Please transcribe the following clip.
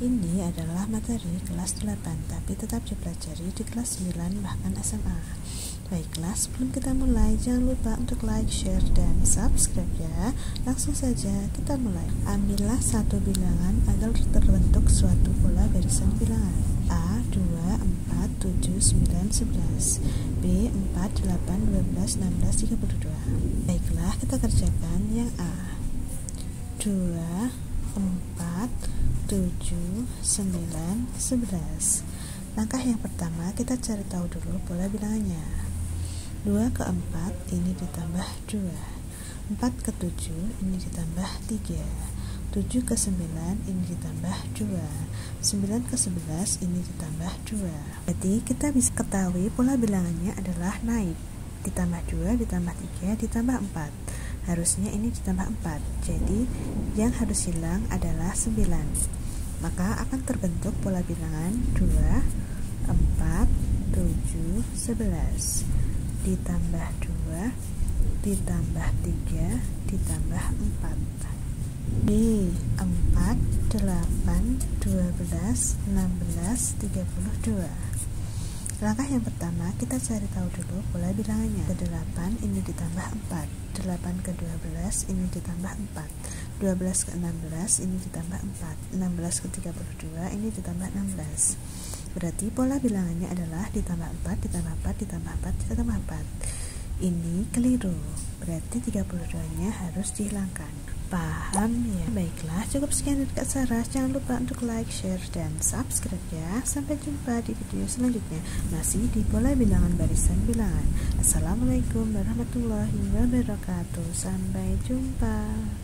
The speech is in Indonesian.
Ini adalah materi kelas 8, tapi tetap dipelajari di kelas 9 bahkan SMA. Baiklah, sebelum kita mulai, jangan lupa untuk like, share, dan subscribe ya. Langsung saja kita mulai. Ambillah satu bilangan agar terbentuk suatu pola barisan bilangan. A, 2, 4, 7, 9, 11. B, 4, 8, 12, 16, 32. Baiklah, kita kerjakan yang A. 2, 4, 7, 9, 11. Langkah yang pertama, kita cari tahu dulu pola bilangannya. 2 ke 4 ini ditambah 2, 4 ke 7 ini ditambah 3, 7 ke 9 ini ditambah 2, 9 ke 11 ini ditambah 2. Jadi kita bisa ketahui pola bilangannya adalah naik, ditambah 2, ditambah 3, ditambah 4. Harusnya ini ditambah 4, jadi yang harus hilang adalah 9. Maka akan terbentuk pola bilangan 2, 4, 7, 11 ditambah 2, ditambah 3, ditambah 4. B, 4, 8, 12, 16, 32. Langkah yang pertama, kita cari tahu dulu pola bilangannya. Ke 8 ini ditambah 4, 8 ke 12 ini ditambah 4, 12 ke 16 ini ditambah 4, 16 ke 32 ini ditambah 16. Berarti pola bilangannya adalah ditambah 4, ditambah 4, ditambah 4, ditambah 4. Ini keliru, berarti 32-nya harus dihilangkan. Paham ya? Baiklah, cukup sekian dari Kak Sarah. Jangan lupa untuk like, share, dan subscribe ya. Sampai jumpa di video selanjutnya, masih di pola bilangan barisan bilangan. Assalamualaikum warahmatullahi wabarakatuh. Sampai jumpa.